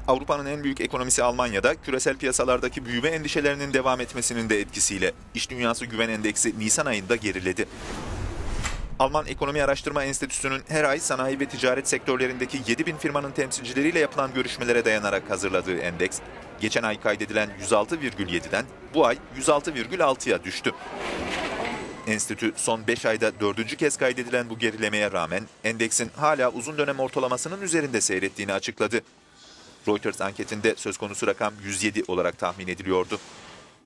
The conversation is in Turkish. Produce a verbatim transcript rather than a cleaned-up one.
Avrupa'nın en büyük ekonomisi Almanya'da küresel piyasalardaki büyüme endişelerinin devam etmesinin de etkisiyle İş Dünyası Güven Endeksi Nisan ayında geriledi. Alman Ekonomi Araştırma Enstitüsü'nün her ay sanayi ve ticaret sektörlerindeki yedi bin firmanın temsilcileriyle yapılan görüşmelere dayanarak hazırladığı endeks, geçen ay kaydedilen yüz altı virgül yedi'den bu ay yüz altı virgül altı'ya düştü. Enstitü son beş ayda dördüncü kez kaydedilen bu gerilemeye rağmen endeksin hala uzun dönem ortalamasının üzerinde seyrettiğini açıkladı. Reuters anketinde söz konusu rakam yüz yedi olarak tahmin ediliyordu.